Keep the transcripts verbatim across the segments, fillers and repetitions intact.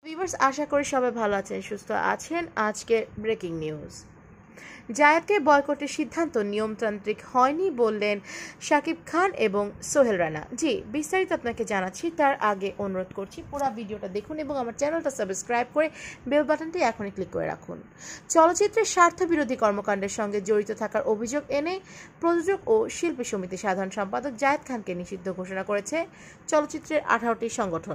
Viewers আশা করি সবাই ভালো আছেন সুস্থ আছেন। আজকে ব্রেকিং নিউজ, জায়েদকে বয়কটের সিদ্ধান্ত নিয়মতান্ত্রিক হয়নি বললেন শাকিব খান এবং সোহেল রানা। জি বিস্তারিত আপনাকে জানাচ্ছি, তার আগে অনুরোধ করছি পুরো ভিডিওটা দেখুন এবং আমার চ্যানেলটা সাবস্ক্রাইব করে বেল বাটনটি এখনই ক্লিক করে রাখুন। চলচ্চিত্রের স্বার্থবিরোধী কর্মকাণ্ডের সঙ্গে জড়িত থাকার অভিযোগ এনে প্রযোজক ও শিল্পী সমিতির সাধারণ সম্পাদক জায়েদ খানকে নিষিদ্ধ ঘোষণা করেছে চলচ্চিত্রের আঠারোটি সংগঠন।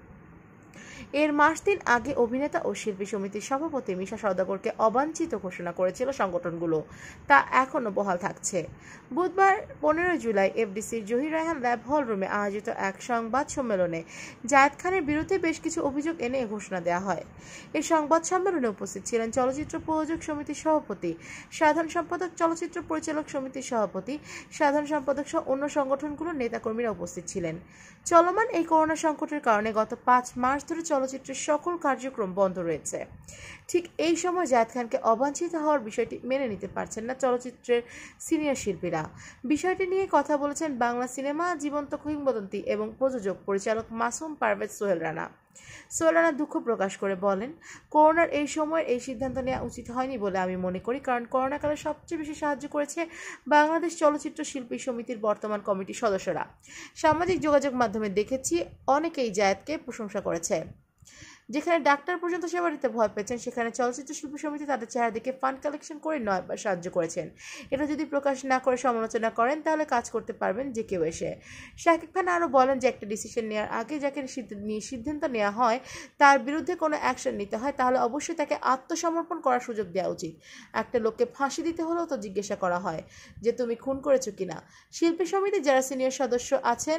এর মাস দিন আগে অভিনেতা ও শিল্পী সমিতির সভাপতি মিশা সওদাগরকে অবাঞ্ছিত ঘোষণা করেছিল সংগঠনগুলো, তা এখনও বহাল থাকছে। বুধবার পনেরোই জুলাই এফডিসির জহির রায়হান ল্যাব হল রুমে আয়োজিত এক সংবাদ সম্মেলনে জায়েদ খানের বিরুদ্ধে বেশ কিছু অভিযোগ এনে এ ঘোষণা দেওয়া হয়। এই সংবাদ সম্মেলনে উপস্থিত ছিলেন চলচ্চিত্র প্রযোজক সমিতির সভাপতি, সাধারণ সম্পাদক, চলচ্চিত্র পরিচালক সমিতির সভাপতি, সাধারণ সম্পাদক সহ অন্য সংগঠনগুলোর নেতাকর্মীরা উপস্থিত ছিলেন। চলমান এই করোনা সংকটের কারণে গত পাঁচ মার্চ ধরে চলচ্চিত্রের সকল কার্যক্রম বন্ধ রয়েছে। ঠিক এই সময় জায়েদ খানকে অবাঞ্ছিত হওয়ার বিষয়টি মেনে নিতে পারছেন না চলচ্চিত্রের সিনিয়র শিল্পীরা। বিষয়টি নিয়ে কথা বলেছেন বাংলা সিনেমা জীবন্ত কিংবদন্তি এবং প্রযোজক পরিচালক মাসুম পারভেজ সোহেল রানা। সোহেল রানা দুঃখ প্রকাশ করে বলেন, করোনার এই সময়ের এই সিদ্ধান্ত নেওয়া উচিত হয়নি বলে আমি মনে করি, কারণ করোনাকালে সবচেয়ে বেশি সাহায্য করেছে বাংলাদেশ চলচ্চিত্র শিল্পী সমিতির বর্তমান কমিটির সদস্যরা। সামাজিক যোগাযোগ মাধ্যমে দেখেছি অনেকেই জায়েদকে প্রশংসা করেছে। যেখানে ডাক্তার পর্যন্ত সেবা দিতে ভয় পেয়েছেন, সেখানে চলচ্চিত্র শিল্পী সমিতি তাদের চেহারা দিকে ফান্ড কালেকশন করে নয়বার সাহায্য করেছেন। এটা যদি প্রকাশ না করে সমালোচনা করেন তাহলে কাজ করতে পারবেন যে কেউ এসে। শাকিব খান আরও বলেন যে একটা ডিসিশন নেওয়ার আগে যাকে সিদ্ধান্ত নেওয়া হয় তার বিরুদ্ধে কোনো অ্যাকশন নিতে হয় তাহলে অবশ্যই তাকে আত্মসমর্পণ করার সুযোগ দেওয়া উচিত। একটা লোককে ফাঁসি দিতে হলেও তো জিজ্ঞাসা করা হয় যে তুমি খুন করেছো কিনা। শিল্পী সমিতির যারা সিনিয়র সদস্য আছেন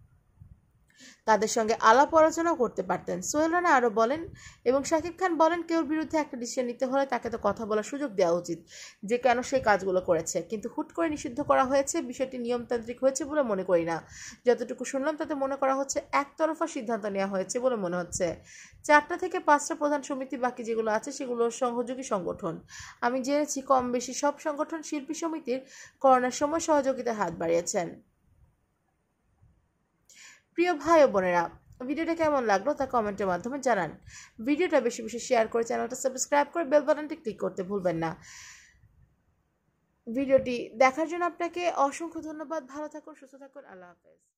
তাদের সঙ্গে আলাপ আলোচনা করতে পারতেন, সোহেল রানা আরও বলেন। এবং শাকিব খান বলেন, কেউর বিরুদ্ধে একটা ডিসিশন নিতে হলে তাকে তো কথা বলার সুযোগ দেওয়া উচিত যে কেন সেই কাজগুলো করেছে, কিন্তু হুট করে নিষিদ্ধ করা হয়েছে। বিষয়টি নিয়মতান্ত্রিক হয়েছে বলে মনে করি না। যতটুকু শুনলাম তাতে মনে করা হচ্ছে একতরফা সিদ্ধান্ত নেওয়া হয়েছে বলে মনে হচ্ছে। চারটা থেকে পাঁচটা প্রধান সমিতি বাকি যেগুলো আছে সেগুলো সহযোগী সংগঠন। আমি জেনেছি কম বেশি সব সংগঠন শিল্পী সমিতির করোনার সময় সহযোগিতার হাত বাড়িয়েছেন। প্রিয় ভাই ও বোনেরা, ভিডিওটা কেমন লাগলো তা কমেন্টের মাধ্যমে জানান। ভিডিওটা বেশি বেশি শেয়ার করে চ্যানেলটা সাবস্ক্রাইব করে বেল বাটনটি ক্লিক করতে ভুলবেন না। ভিডিওটি দেখার জন্য আপনাকে অসংখ্য ধন্যবাদ। ভালো থাকুন, সুস্থ থাকুন, আল্লাহ হাফেজ।